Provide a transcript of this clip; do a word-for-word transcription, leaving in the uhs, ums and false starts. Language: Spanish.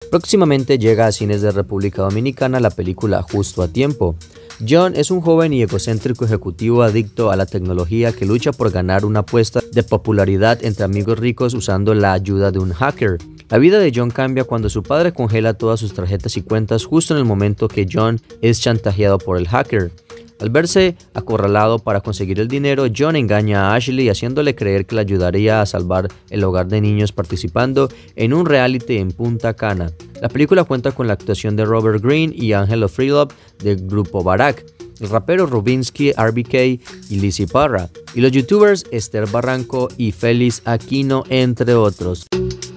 Próximamente llega a cines de República Dominicana la película Justo a Tiempo. John es un joven y egocéntrico ejecutivo adicto a la tecnología que lucha por ganar una apuesta de popularidad entre amigos ricos usando la ayuda de un hacker. La vida de John cambia cuando su padre congela todas sus tarjetas y cuentas justo en el momento que John es chantajeado por el hacker. Al verse acorralado para conseguir el dinero, John engaña a Ashley haciéndole creer que le ayudaría a salvar el hogar de niños participando en un reality en Punta Cana. La película cuenta con la actuación de Robert Greene y Angelo Freelove del grupo Barack, el rapero Rubinsky, R B K y Lizzy Parra, y los youtubers Esther Barranco y Félix Aquino, entre otros.